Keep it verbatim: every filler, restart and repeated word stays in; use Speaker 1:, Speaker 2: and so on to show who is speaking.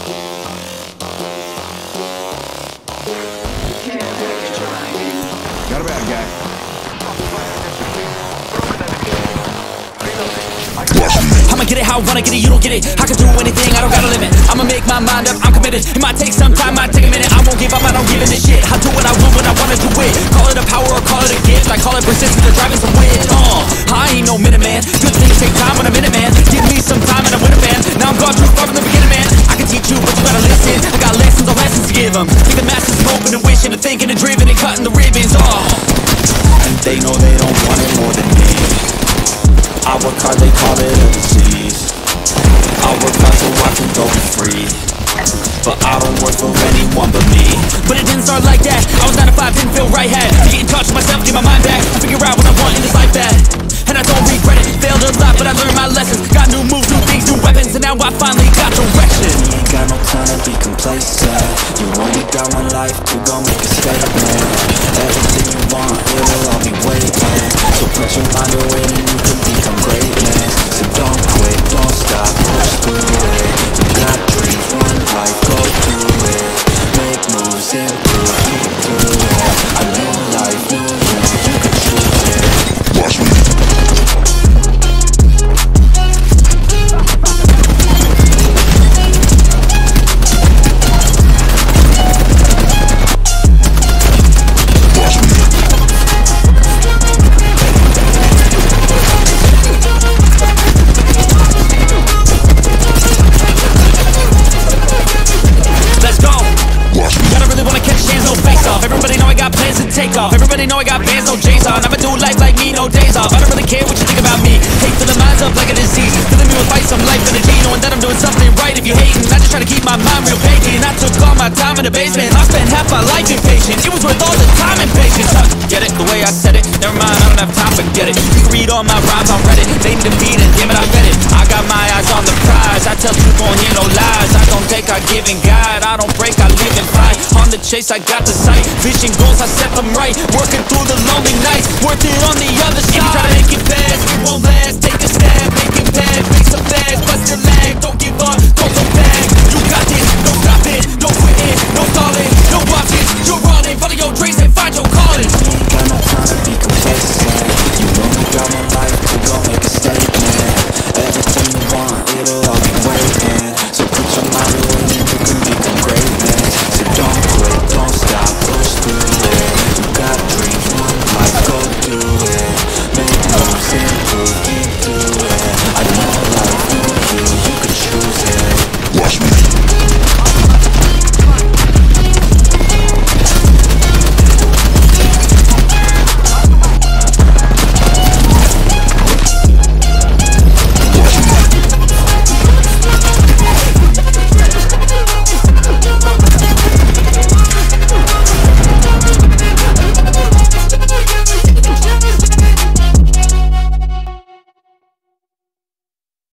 Speaker 1: Got a bad guy.
Speaker 2: I'ma get it how I wanna get it, you don't get it. I can do anything, I don't got a limit. I'ma make my mind up, I'm committed. It might take some time, might take a minute. I won't give up, I don't give in to shit. I do what I want when I wanna do it. Call it a power or call it a gift. I call it persistence or driving some wind. Uh, I ain't no minute man. Good things take time when I'm in it, man. Give me some time and I'm with a fan. Now I'm gone too far from the beginning, man. I can teach you, but you gotta listen. I got lessons on lessons to give them. Make the masses hoping and wishing and thinking and driven and cutting the ribbons. Uh, and they know they don't want it more than me. I work hard, they call it a disease. I work hard so I can go free, but I don't work for anyone but me. But it didn't start like that. I was nine to five, didn't feel right. Had to get in touch with myself, get my mind back. I figure out what I want in this life bad, and I don't regret it. Failed a lot, but I learned my lessons. Got new moves, new things, new weapons, and now I finally got direction. You ain't got no time to be complacent. You only got one life to go make a statement. Everything you want, it'll all be waiting. So put your mind away and you can become great, man. So don't quit, don't stop, push through it. You got dreams, one life, go through it. Make moves, improve, keep through it. A new life, new you, you can choose it. Watch me. Everybody know I got bands, no J's on. I'ma do life like me, no days off. I don't really care what you think about me. Hate for the minds up like a disease. Filling me with fight, some life energy, knowing that I'm doing something right. If you hating, I just try to keep my mind real pagan. I took all my time in the basement. I spent half my life impatient. It was worth all the time and patience. Huh, get it? The way I said it. Never mind, I don't have time, forget it. You can read all my rhymes on Reddit. They need to beat it, damn it, I read it. I got my eyes on the prize. I tell truth, won't hear no lies. I don't take, I give and guide. I don't break, I live and fight. On the chase, I got the sight. Vision goals, I set them right. Working through the lonely nights, worth it on the other side. If you try to make it better,